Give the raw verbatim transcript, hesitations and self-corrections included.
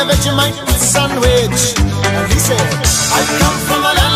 a Vegemite sandwich. And he said, I come from a land